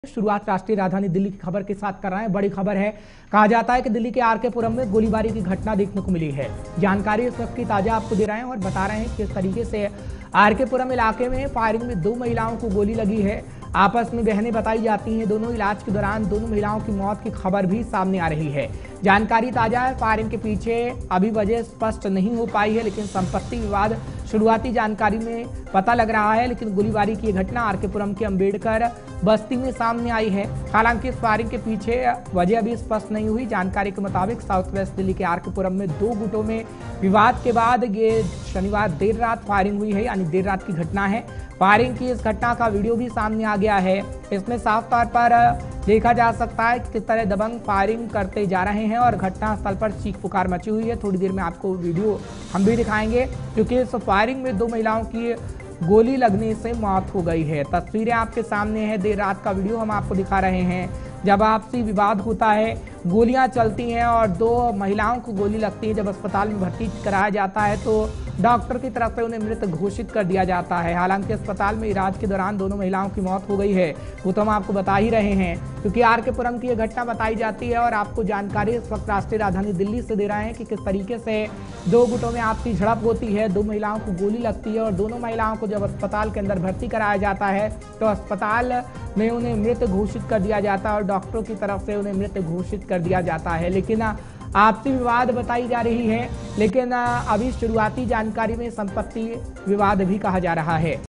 शुरुआत राष्ट्रीय राजधानी दिल्ली की खबर के साथ कर रहे हैं। बड़ी खबर है। कहा जाता है कि दिल्ली के आरके पुरम में गोलीबारी की घटना देखने को मिली है। जानकारी इस वक्त की ताजा आपको दे रहे हैं और बता रहे हैं किस तरीके से आरके पुरम इलाके में फायरिंग में 2 महिलाओं को गोली लगी है। आपस में बहनें बताई जाती हैं। दोनों इलाज के दौरान दोनों महिलाओं की मौत की खबर भी सामने आ रही है। जानकारी ताजा है। फायरिंग के पीछे अभी वजह स्पष्ट नहीं हो पाई है, लेकिन संपत्ति विवाद शुरुआती जानकारी में पता लग रहा है। लेकिन गोलीबारी की घटना आरके पुरम के अंबेडकर बस्ती में सामने आई है। हालांकि इस फायरिंग के पीछे वजह अभी स्पष्ट नहीं हुई। जानकारी के मुताबिक साउथ वेस्ट दिल्ली के आरके पुरम में 2 गुटों में विवाद के बाद ये शनिवार देर रात फायरिंग हुई है, यानी देर रात की घटना है। फायरिंग की इस घटना का वीडियो भी सामने आ गया है। इसमें साफ तौर पर देखा जा सकता है कि किस तरह दबंग फायरिंग करते जा रहे हैं और घटनास्थल पर चीख पुकार मची हुई है। थोड़ी देर में आपको वीडियो हम भी दिखाएंगे, क्योंकि इस फायरिंग में 2 महिलाओं की गोली लगने से मौत हो गई है। तस्वीरें आपके सामने है। देर रात का वीडियो हम आपको दिखा रहे हैं। जब आपसी विवाद होता है, गोलियां चलती हैं और 2 महिलाओं को गोली लगती है। जब अस्पताल में भर्ती कराया जाता है तो डॉक्टर की तरफ से उन्हें मृत घोषित कर दिया जाता है। हालांकि अस्पताल में इलाज के दौरान दोनों महिलाओं की मौत हो गई है। वो तो हम आपको बता ही रहे हैं, क्योंकि आरके पुरम की यह घटना बताई जाती है और आपको जानकारी इस वक्त राष्ट्रीय राजधानी दिल्ली से दे रहे हैं कि किस तरीके से 2 गुटों में आपसी झड़प होती है। 2 महिलाओं को गोली लगती है और दोनों महिलाओं को जब अस्पताल के अंदर भर्ती कराया जाता है तो अस्पताल में उन्हें मृत घोषित कर दिया जाता है और डॉक्टरों की तरफ से उन्हें मृत घोषित कर दिया जाता है। लेकिन आपसी विवाद बताई जा रही है, लेकिन अभी शुरुआती जानकारी में संपत्ति विवाद भी कहा जा रहा है।